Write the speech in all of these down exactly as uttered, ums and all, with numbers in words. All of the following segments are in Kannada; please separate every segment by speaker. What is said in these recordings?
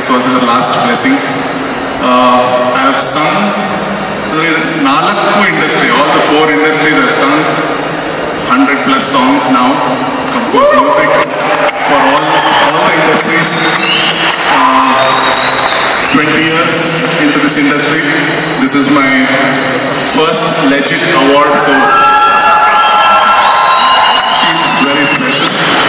Speaker 1: this was her last blessing. Uh, I have sung Nalakku industry, all the four industries I've sung, one hundred plus songs now, composed music for all, all the industries. Uh, twenty years into this industry. This is my first legit award, so feels very special.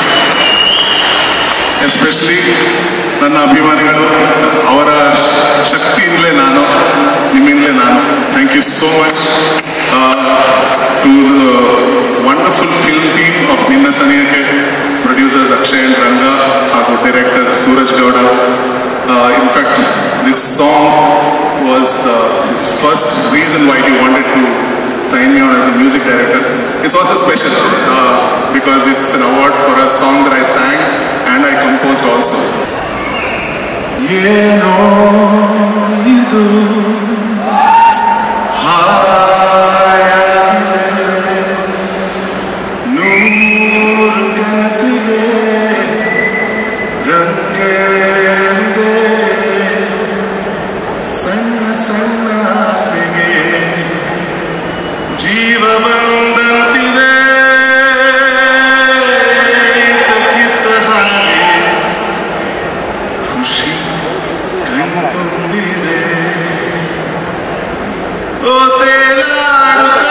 Speaker 1: Especially ನನ್ನ ಅಭಿಮಾನಿಗಳು ಅವರ ಶಕ್ತಿಯಿಂದಲೇ ನಾನು ನಿಮ್ಮಿಂದಲೇ ನಾನು thank you so much to the wonderful film team of Ninna Sanihake producers Akshay and Ranga ಹಾಗೂ director Suraj Gowda. In fact this song was his first reason why he wanted to sign me on as a music director. It's also special uh, because it's an award for a song that I sang and I composed also. Yeno idu hayagide noor kanasige rangeride sanna sanna asige ಜೀವ ಬಂದಂತಿದೆ ತಕ್ಕಿತ್ತ ಹಾಗೆ ಖುಷಿ ಕಣ್ತುಂಬಿದೆ ಓ ತೇಲಾಡುತ್ತಾ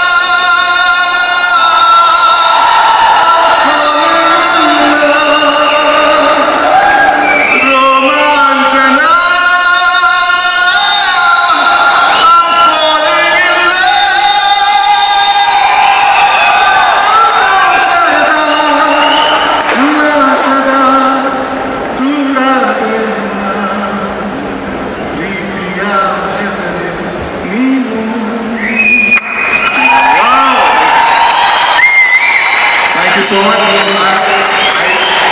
Speaker 1: ರೋಮಾಂಚನ so much. I, I,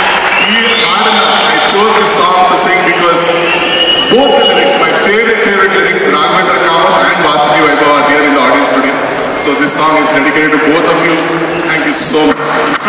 Speaker 1: I chose this song to sing because both the lyrics, my favorite favorite lyrics, Raghu and Vasuki Vaibhav are here in the audience today. So this song is dedicated to both of you. Thank you so much.